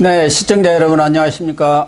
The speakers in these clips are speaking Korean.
네, 시청자 여러분 안녕하십니까?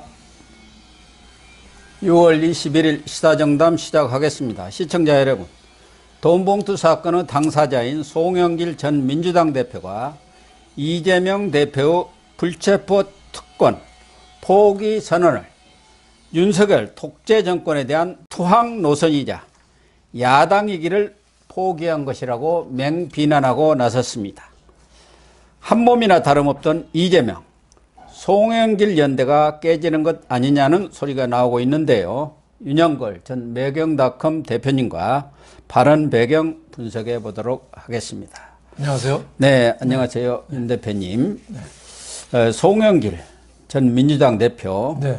6월 21일 시사정담 시작하겠습니다. 시청자 여러분, 돈봉투 사건의 당사자인 송영길 전 민주당 대표가 이재명 대표의 불체포 특권 포기 선언을 윤석열 독재 정권에 대한 투항 노선이자 야당이기를 포기한 것이라고 맹비난하고 나섰습니다. 한몸이나 다름없던 이재명, 송영길 연대가 깨지는 것 아니냐는 소리가 나오고 있는데요. 윤영걸 전 매경닷컴 대표님과 발언 배경 분석해 보도록 하겠습니다. 안녕하세요. 네, 안녕하세요. 윤 대표님. 네. 송영길 전 민주당 대표, 네.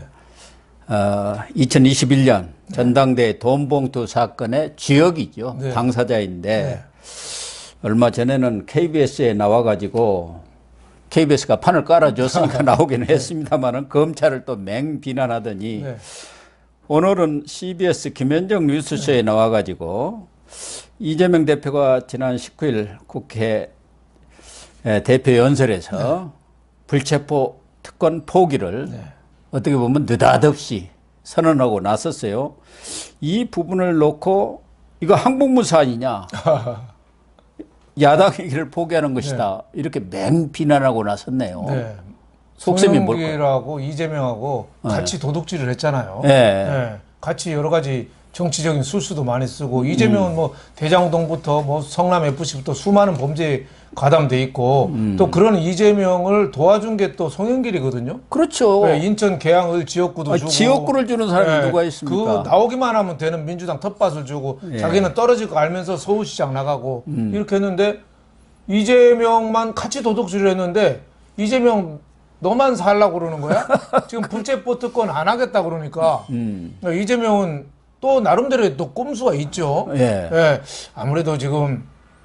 2021년 전당대회 돈봉투 사건의 주역이죠. 네. 당사자인데 네. 얼마 전에는 KBS에 나와가지고 KBS가 판을 깔아줬으니까 나오기는 했습니다만은 검찰을 또 맹비난하더니 네. 오늘은 CBS 김현정 뉴스쇼에 나와가지고 이재명 대표가 지난 19일 국회 대표 연설에서 불체포 특권 포기를 어떻게 보면 느닷없이 선언하고 나섰어요. 이 부분을 놓고 이거 항복무사 아니냐. 야당이기를 포기하는 것이다. 이렇게 맹비난하고 나섰네요. 네. 속셈이 뭘까요? 송영길하고 이재명하고 같이 도둑질을 했잖아요. 네. 같이 여러 가지 정치적인 술수도 많이 쓰고 이재명은 뭐 대장동부터 뭐 성남 FC부터 수많은 범죄에 가담돼 있고 또 그런 이재명을 도와준 게 또 송영길이거든요. 그렇죠. 네, 인천 계양을 지역구도 주고 지역구를 주는 사람이 누가 있습니까? 그 나오기만 하면 되는 민주당 텃밭을 주고 자기는 떨어질 거 알면서 서울시장 나가고 이렇게 했는데 이재명만 같이 도둑질을 했는데 이재명 너만 살라고 그러는 거야? 지금 불체포 특권 안 하겠다 그러니까 이재명은 또 나름대로의 또 꼼수가 있죠. 예. 아무래도 지금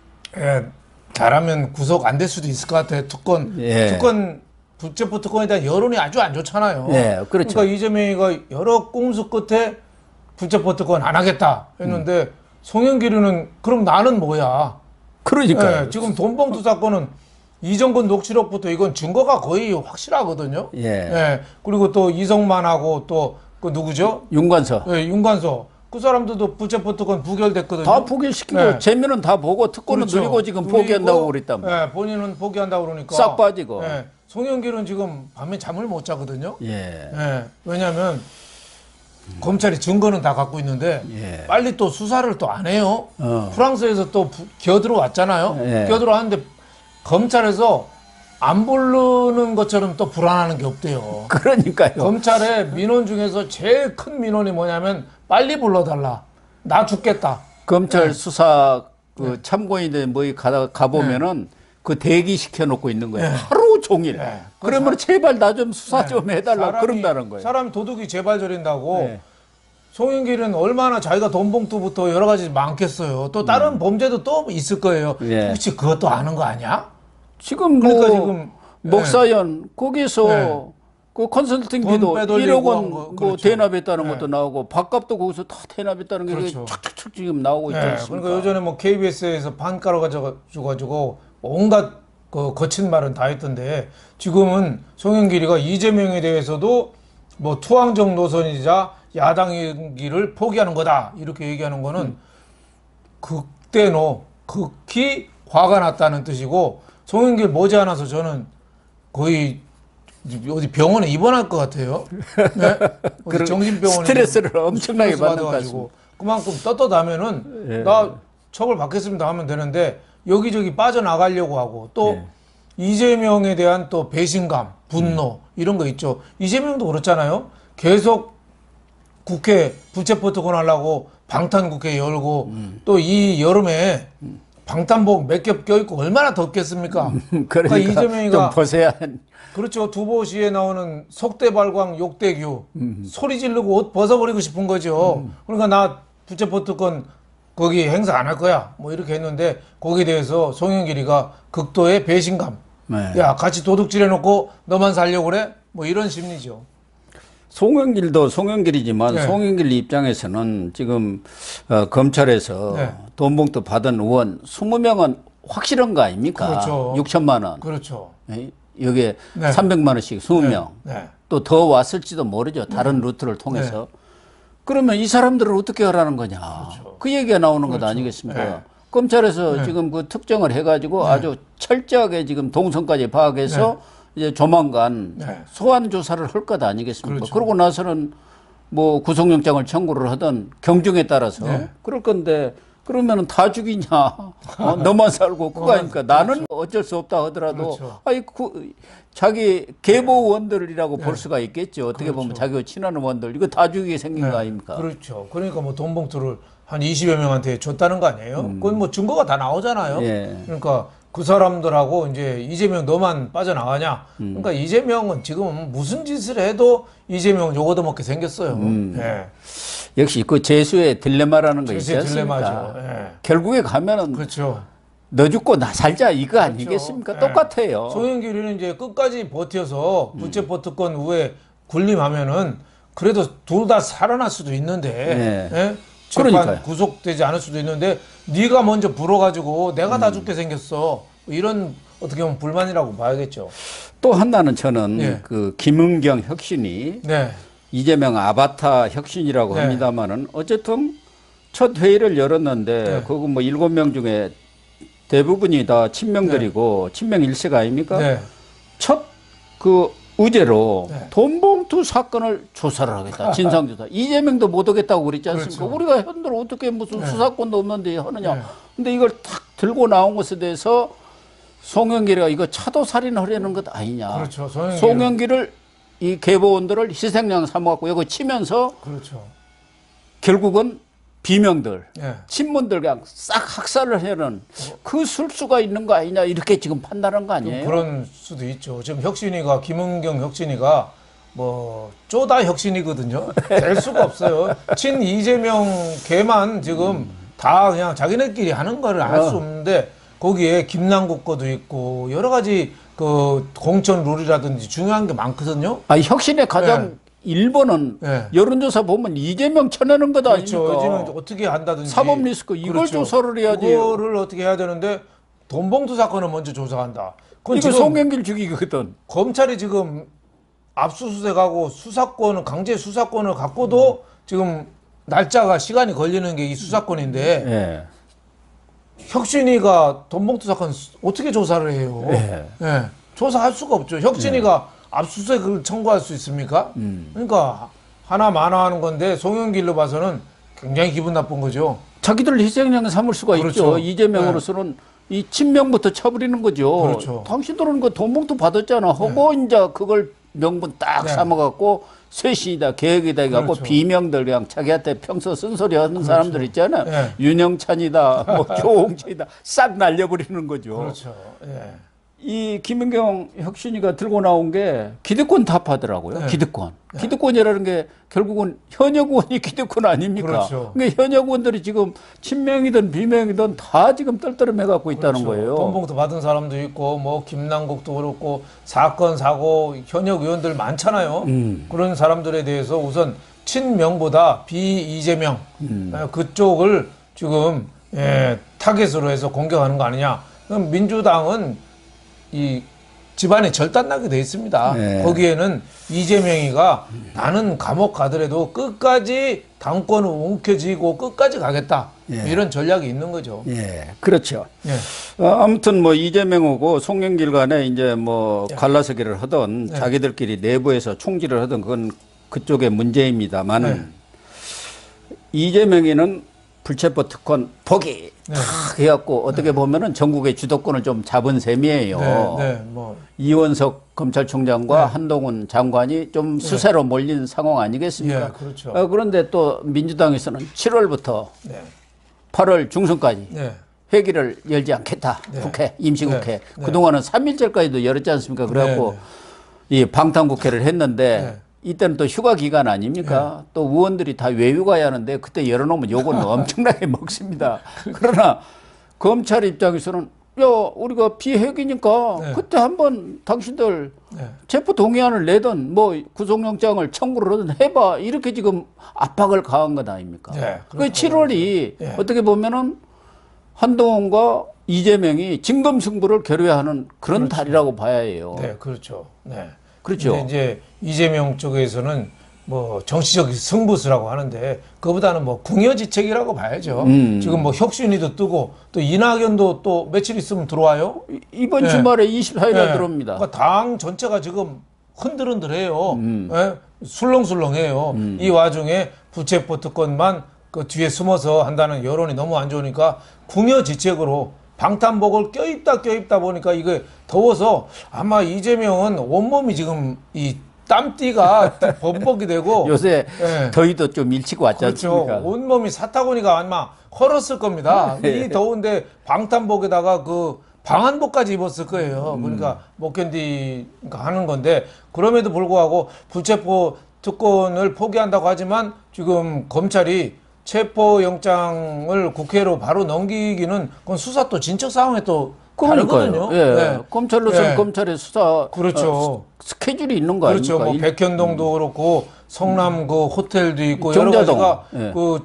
잘하면 구속 안 될 수도 있을 것 같아요. 특권 불체포 특권에 대한 여론이 아주 안 좋잖아요. 그렇죠. 그러니까 이재명이가 여러 꼼수 끝에 불체포 특권 안 하겠다 했는데 송영길이는 그럼 나는 뭐야? 그러니까요. 지금 돈봉투 사건은 이정근 녹취록부터 이건 증거가 거의 확실하거든요. 그리고 또 이성만하고 또 그 누구죠? 윤관서. 윤관서. 그 사람들도 불체포 특권 부결됐거든요. 다 포기시키고 재미는 다 보고 특권은 그렇죠. 누리고 지금 포기한다고 그랬다면. 본인은 포기한다고 그러니까. 싹 빠지고. 송영길은 지금 밤에 잠을 못 자거든요. 왜냐하면 검찰이 증거는 다 갖고 있는데 빨리 또 수사를 또 안 해요. 프랑스에서 또 기어들어 왔잖아요. 기어들어 왔는데 검찰에서 안 부르는 것처럼 또 불안하는 게 없대요. 그러니까요. 검찰의 민원 중에서 제일 큰 민원이 뭐냐면 빨리 불러달라. 나 죽겠다. 검찰 수사 그 참고인들 뭐 가보면은 그 대기 시켜놓고 있는 거예요. 하루 종일. 그러면 제발 나 좀 수사 좀 해달라 그런다는 거예요. 사람이 도둑이 제발 저린다고. 송영길은 얼마나 자기가 돈봉투부터 여러 가지 많겠어요. 또 다른 범죄도 또 있을 거예요. 혹시 그것도 아는 거 아니야? 지금 그러니까 뭐 지금 목사연 거기서 그 컨설팅비도 1억 원 뭐 그렇죠. 대납했다는 것도 나오고 밥값도 거기서 다 대납했다는 게 촥촥촥 지금 나오고 있지 않습니까? 그러니까 예전에 뭐 KBS에서 판 깔아가지고 온갖 그 거친 말은 다 했던데 지금은 송영길이가 이재명에 대해서도 뭐 투항적 노선이자 야당이기를 포기하는 거다 이렇게 얘기하는 거는 극히 화가 났다는 뜻이고 송영길 머지않아서 저는 거의 어디 병원에 입원할 것 같아요. 어디 정신병원에 스트레스를 엄청나게 받는 것 같습니다. 그만큼 떳떳하면은 나 처벌 받겠습니다 하면 되는데 여기저기 빠져나가려고 하고 또 이재명에 대한 또 배신감, 분노 이런 거 있죠. 이재명도 그렇잖아요. 계속 국회 불체포 특권 하려고 방탄국회 열고 또 이 여름에 방탄복 몇 겹 껴입고 얼마나 덥겠습니까? 그러니까 이재명이가 좀 보세요. 그렇죠. 두보시에 나오는 속대발광 욕대규 소리 지르고 옷 벗어버리고 싶은 거죠. 그러니까 나 불체포 특권 거기 행사 안 할 거야. 뭐 이렇게 했는데 거기에 대해서 송영길이가 극도의 배신감. 야 같이 도둑질 해놓고 너만 살려고 그래? 뭐 이런 심리죠. 송영길도 송영길이지만 송영길 입장에서는 지금 검찰에서 돈봉투 받은 의원 20명은 확실한 거 아닙니까? 그렇죠. 6천만 원. 그렇죠. 여기에 네. 300만 원씩 20명. 네. 또 더 왔을지도 모르죠. 다른 루트를 통해서. 그러면 이 사람들을 어떻게 하라는 거냐. 그렇죠. 그 얘기가 나오는 것 아니겠습니까? 네. 검찰에서 지금 그 특정을 해가지고 아주 철저하게 지금 동선까지 파악해서 이제 조만간 소환 조사를 할 것 아니겠습니까? 그렇죠. 그러고 나서는 뭐 구속영장을 청구를 하든 경중에 따라서 그럴 건데 그러면은 다 죽이냐? 너만 살고 그거 아닙니까? 나는 어쩔 수 없다 하더라도 아이 자기 계보원들이라고 볼 수가 있겠죠. 어떻게 보면 자기가 친한 원들 이거 다 죽이게 생긴 거 아닙니까? 그렇죠. 그러니까 뭐 돈 봉투를 한 20여 명한테 줬다는 거 아니에요? 그건 뭐 증거가 다 나오잖아요. 그러니까 그 사람들하고 이제 이재명 너만 빠져나가냐? 그러니까 이재명은 지금 무슨 짓을 해도 이재명은 요거도 먹게 생겼어요. 역시 그 재수의 딜레마라는 거 있지 않습니까? 딜레마죠. 결국에 가면은 그렇죠. 너 죽고 나 살자 이거 아니겠습니까? 똑같아요. 송영길이는 이제 끝까지 버텨서 부채포 특권 후에 군림하면은 그래도 둘 다 살아날 수도 있는데 재판 그러니까요. 구속되지 않을 수도 있는데 네가 먼저 불어가지고 내가 다 죽게 생겼어. 이런 어떻게 보면 불만이라고 봐야겠죠. 또 하나는 저는 그 김은경 혁신이 이재명 아바타 혁신이라고 합니다만은 어쨌든 첫 회의를 열었는데 그거 뭐 7명 중에 대부분이 다 친명들이고 친명 일색 아닙니까? 첫 그 의제로 돈봉투 사건을 조사를 하겠다. 진상조사. 이재명도 못 하겠다고 그랬지 않습니까? 우리가 현들 어떻게 무슨 수사권도 없는데 하느냐. 근데 이걸 탁 들고 나온 것에 대해서 송영길이가 이거 차도살인하려는 것 아니냐. 그렇죠. 송영길을 이 계보원들을 희생양 삼아갖고 이거 치면서 결국은 비명들, 친문들 그냥 싹 학살을 해는 그 술수가 있는 거 아니냐 이렇게 지금 판단한 거 아니에요? 그런 수도 있죠. 지금 혁신이가 김은경 혁신이가 뭐 쪼다 혁신이거든요. 될 수가 없어요. 친 이재명 걔만 지금 다 그냥 자기네끼리 하는 거를 알 수 없는데 거기에 김남국 거도 있고 여러 가지 그 공천 룰이라든지 중요한 게 많거든요. 아, 혁신의 가장 1번은 여론조사 보면 이재명 쳐내는 것 아닙니까? 이재명 어떻게 한다든지 사법 리스크 이걸 조사를 해야지. 그거를 어떻게 해야 되는데 돈봉투 사건을 먼저 조사한다. 이거 송영길 죽이거든. 검찰이 지금 압수수색하고 수사권을 강제 수사권을 갖고도 지금 날짜가 시간이 걸리는 게 이 수사권인데 혁신이가 돈봉투 사건 어떻게 조사를 해요? 조사할 수가 없죠. 혁신이가 압수수색을 청구할 수 있습니까? 그러니까 하나 만화하는 건데 송영길로 봐서는 굉장히 기분 나쁜 거죠. 자기들 희생양 삼을 수가 있죠. 이재명으로서는 이 친명부터 쳐버리는 거죠. 당신들은 그 돈봉투 받았잖아. 하고 이제 그걸 명분 딱 삼아갖고 쇄신이다, 계획이다 해갖고 비명들 그냥 자기한테 평소 쓴소리 하는 사람들 있잖아요. 윤영찬이다, 뭐 조홍철이다 싹 날려버리는 거죠. 이 김은경 혁신이가 들고 나온 게 기득권 타파더라고요. 기득권. 기득권이라는 게 결국은 현역 의원이 기득권 아닙니까? 그러니까 현역 의원들이 지금 친명이든 비명이든 다 지금 떨떠름해 갖고 있다는 거예요. 돈봉투 받은 사람도 있고 뭐 김남국도 그렇고 사건 사고 현역 의원들 많잖아요. 그런 사람들에 대해서 우선 친명보다 비이재명 그쪽을 지금 타겟으로 해서 공격하는 거 아니냐. 그럼 민주당은 이 집안에 절단나게 돼 있습니다. 거기에는 이재명이가 나는 감옥 가더라도 끝까지 당권을 움켜쥐고 끝까지 가겠다. 이런 전략이 있는 거죠. 그렇죠. 아무튼 뭐 이재명하고 송영길 간에 이제 뭐 갈라서기를 하던 자기들끼리 내부에서 총질을 하던 그건 그쪽의 문제입니다만은 이재명이는 불체포 특권 포기 탁 해갖고 어떻게 보면은 전국의 주도권을 좀 잡은 셈이에요. 뭐. 이원석 검찰총장과 한동훈 장관이 좀 수세로 몰린 상황 아니겠습니까? 그런데 또 민주당에서는 7월부터 8월 중순까지 회기를 열지 않겠다. 국회, 임시국회. 그동안은 3.1절까지도 열었지 않습니까? 그래갖고 이 방탄국회를 했는데 이때는 또 휴가 기간 아닙니까? 또 의원들이 다 외유 가야 하는데 그때 열어놓으면 요거는 엄청나게 먹습니다. 그러나 검찰 입장에서는 야 우리가 비핵이니까 그때 한번 당신들 체포 동의안을 내든 뭐 구속영장을 청구를 하든 해봐 이렇게 지금 압박을 가한 것 아닙니까? 그 7월이 어떻게 보면은 한동훈과 이재명이 진검승부를 겨루어하는 그런 그렇죠. 달이라고 봐야 해요. 네, 그렇죠. 네. 그렇죠. 근데 이제 이재명 쪽에서는 뭐 정치적 승부수라고 하는데 그거보다는 뭐 궁여지책이라고 봐야죠. 지금 뭐 혁신위도 뜨고 또 이낙연도 또 며칠 있으면 들어와요. 이번 주말에 24일에 들어옵니다. 그러니까 당 전체가 지금 흔들흔들해요. 예? 술렁술렁해요. 이 와중에 부채포 특권만 그 뒤에 숨어서 한다는 여론이 너무 안 좋으니까 궁여지책으로 방탄복을 껴입다 보니까 이게 더워서 아마 이재명은 온몸이 지금 이 땀띠가 범벅이 되고 요새 더위도 좀 일찍 왔지 그렇죠. 않습니까? 온몸이 사타구니가 아마 헐었을 겁니다. 이 더운데 방탄복에다가 그 방한복까지 입었을 거예요. 그러니까 못 견디니까 하는 건데 그럼에도 불구하고 불체포 특권을 포기한다고 하지만 지금 검찰이 체포영장을 국회로 바로 넘기기는 그건 수사 또 진척 상황에 또 다르거든요. 예. 네. 검찰로서는 검찰의 수사 그렇죠. 스케줄이 있는 거 그렇죠. 아닙니까? 뭐 백현동도 그렇고 성남 그 호텔도 있고 여러 정자동. 가지가 예. 그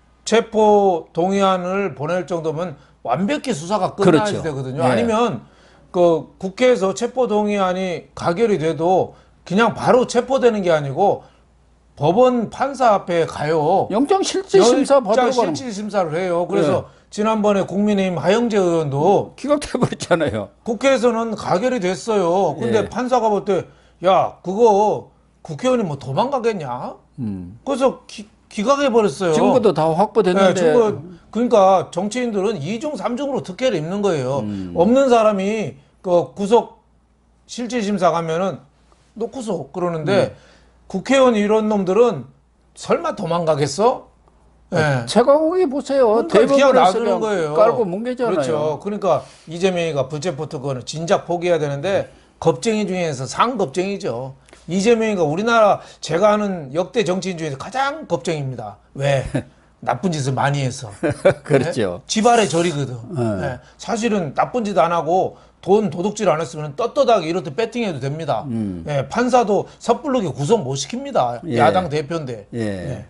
체포 동의안을 보낼 정도면 완벽히 수사가 끝나야 그렇죠. 되거든요. 예. 아니면 그 국회에서 체포 동의안이 가결이 돼도 그냥 바로 체포되는 게 아니고 법원 판사 앞에 가요. 영장 실질 심사 받으러 가는 실질 심사를 해요. 그래서 지난번에 국민의힘 하영재 의원도 기각돼 버렸잖아요. 국회에서는 가결이 됐어요. 근데 판사가 볼 때 야 그거 국회의원이 뭐 도망가겠냐? 그래서 기각해 버렸어요. 증거도 다 확보됐는데. 증거, 그러니까 정치인들은 2중 3중으로 특혜를 입는 거예요. 없는 사람이 그 구속 실질 심사 가면은 놓고서 그러는데 국회의원 이런 놈들은 설마 도망가겠어? 네. 최강욱이 보세요. 그러니까 대법원에서 놔두는 거예요. 깔고 뭉개잖아요. 그렇죠. 그러니까 이재명이가 불체포 특권을 진작 포기해야 되는데 겁쟁이 중에서 상겁쟁이죠. 이재명이가 우리나라 제가 아는 역대 정치인 중에서 가장 겁쟁입니다. 왜? 나쁜 짓을 많이 해서. 그렇죠. 네? 지발의 절이거든. 네. 사실은 나쁜 짓 안 하고 돈 도둑질 안 했으면 떳떳하게 이렇게 배팅해도 됩니다. 예, 판사도 섣부르게 구속 못 시킵니다. 예. 야당 대표인데. 예. 예.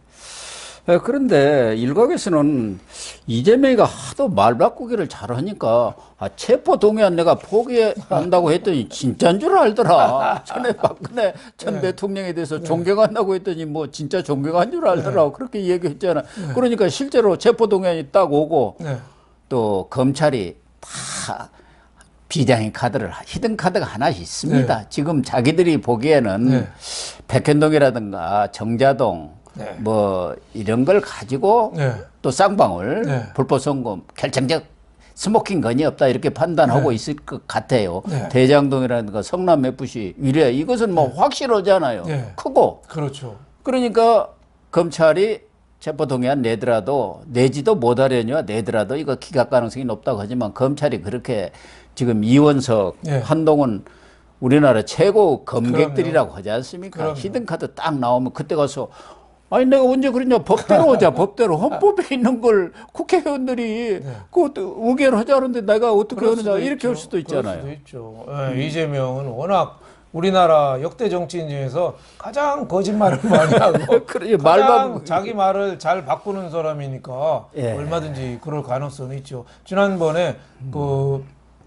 그런데 일각에서는 이재명이가 하도 말 바꾸기를 잘하니까 체포 동의안 내가 포기한다고 했더니 진짜인 줄 알더라. 전에 박근혜 전 대통령에 대해서 존경한다고 했더니 뭐 진짜 존경한 줄 알더라고. 그렇게 얘기했잖아. 그러니까 실제로 체포 동의안이 딱 오고 또 검찰이 다 비장의 카드를 히든 카드가 하나씩 있습니다. 지금 자기들이 보기에는 백현동이라든가 정자동 뭐 이런 걸 가지고 또 쌍방울 불법 송금 결정적 스모킹 건이 없다 이렇게 판단하고 있을 것 같아요. 대장동이라든가 성남 FC 위례 이것은 뭐 확실하잖아요. 크고 그렇죠. 그러니까 검찰이 체포동의안 내더라도 내지도 못하려냐 내더라도 이거 기각 가능성이 높다고 하지만 검찰이 그렇게 지금 이원석 한동훈 우리나라 최고 검객들이라고 하지 않습니까? 히든카드 딱 나오면 그때 가서 아니 내가 언제 그러냐 법대로 오자 법대로 헌법에 있는 걸 국회의원들이 그 의결하자는데 내가 어떻게 하느냐 이렇게 할 수도 있잖아요. 그럴 수도 있죠. 이재명은 워낙 우리나라 역대 정치인 중에서 가장 거짓말을 많이 하고 그래, 가장 자기 말을 잘 바꾸는 사람이니까 얼마든지 그럴 가능성이 있죠. 지난번에 그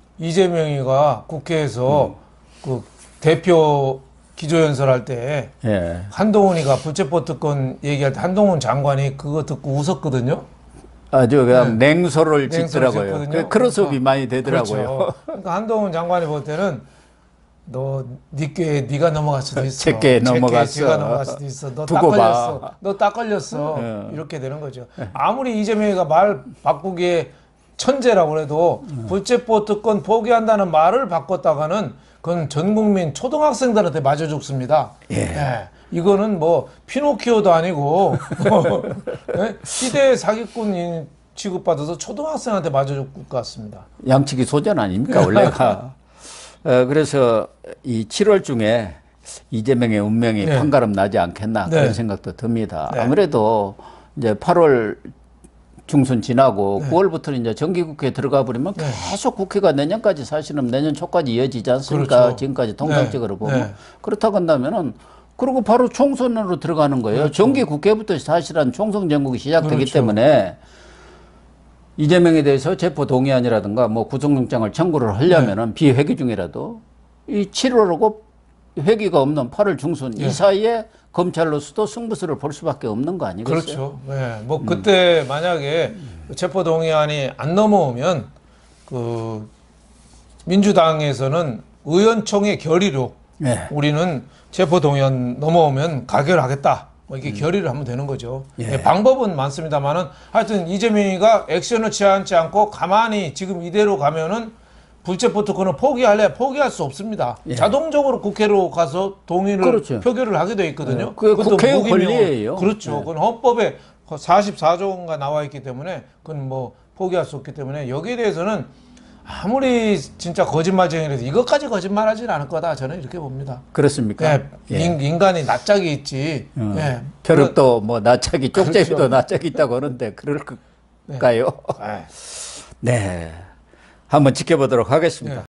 이재명이가 국회에서 그 대표 기조연설할 때 한동훈이가 불체포 특권 얘기할 때 한동훈 장관이 그거 듣고 웃었거든요. 아주 그냥 냉소를 짓더라고요. 크로스업이 많이 되더라고요. 그렇죠. 그러니까 한동훈 장관이 볼 때는 너 네 꾀에 네가 넘어갈 수도 있어. 제게 넘어갔어. 제가 넘어갈 수도 있어. 너 딱 두고 걸렸어. 봐. 너 딱 걸렸어. 이렇게 되는 거죠. 아무리 이재명이가 말 바꾸기에 천재라고 해도 불체포 특권 포기한다는 말을 바꿨다가는 그건 전 국민 초등학생들한테 맞아 죽습니다. 이거는 뭐 피노키오도 아니고 시대 사기꾼 취급받아서 초등학생한테 맞아 죽을 것 같습니다. 양치기 소년 아닙니까 원래가. 그래서 이 7월 중에 이재명의 운명이 판가름 나지 않겠나 그런 생각도 듭니다. 아무래도 이제 8월 중순 지나고 9월부터는 이제 정기국회에 들어가 버리면 계속 국회가 내년까지 사실은 내년 초까지 이어지지 않습니까? 그렇죠. 지금까지 통상적으로 보면. 그렇다고 한다면은 그리고 바로 총선으로 들어가는 거예요. 정기국회부터 사실은 총선 전국이 시작되기 때문에 이재명에 대해서 체포 동의안이라든가 뭐 구속영장을 청구를 하려면은 비회기 중이라도 이 7월하고 회기가 없는 8월 중순 이 사이에 검찰로서도 승부수를 볼 수밖에 없는 거 아니겠어요? 그렇죠. 네. 뭐 그때 만약에 체포 동의안이 안 넘어오면 그 민주당에서는 의원총회 결의로 우리는 체포 동의안 넘어오면 가결하겠다. 뭐 이게 결의를 하면 되는 거죠. 네, 방법은 많습니다만은 하여튼 이재명이가 액션을 취하지 않고 가만히 지금 이대로 가면은 불체포 특권을 포기할 수 없습니다. 자동적으로 국회로 가서 동의를 표결을 하게 돼 있거든요. 그게 국회의 권리예요. 그렇죠. 그건 헌법에 44조가 나와 있기 때문에 그건 뭐 포기할 수 없기 때문에 여기에 대해서는 아무리 진짜 거짓말쟁이라도 이것까지 거짓말하지는 않을 거다. 저는 이렇게 봅니다. 그렇습니까? 인간이 낯짝이 있지. 벼룩도 뭐 낯짝이, 쪽제비도 그렇죠. 낯짝이 있다고 하는데 그럴까요? 네. 한번 지켜보도록 하겠습니다.